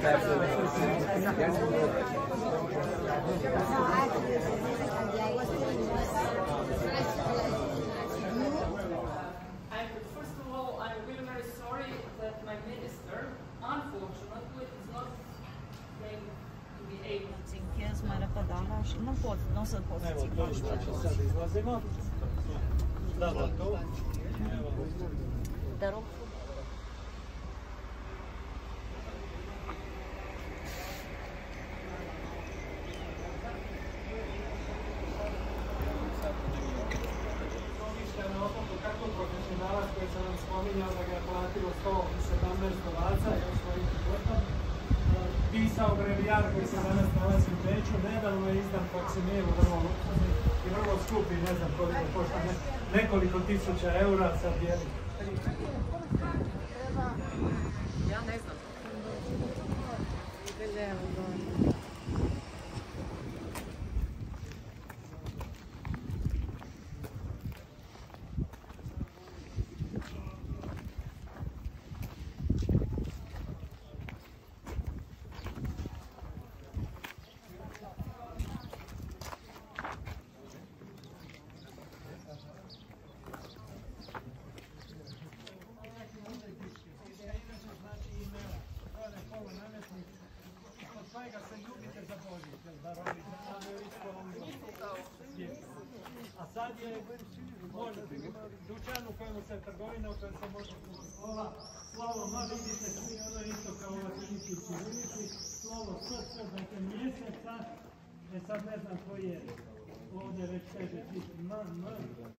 all, I'm really very sorry that my minister, unfortunately, is not going to be able to. Mai repede și nu se poate ține. Evo, to sad izlazimo. Da, tu. Evo. Te rog. Kako profesionalac koji sam vam spominjao da ga je platilo 117 ovaca, evo svojim potom, pisao brevijar koji se danas nalazi u Beču, nedavno je izdan faksimil vrlo luksuzni i vrlo skupi, ne znam koliko košta, nekoliko tisuća eura sa bijelim. Ja ne znam. Svega se ljubite za Božić, da rodite a sad je dućan u kojemu se trgovina, u kojem se može kupiti slovo ma vidite svi, ono isto kao latinici i cirilici, slovo s, dakle mjeseca, sad ne znam koji je, ovdje već kaže m.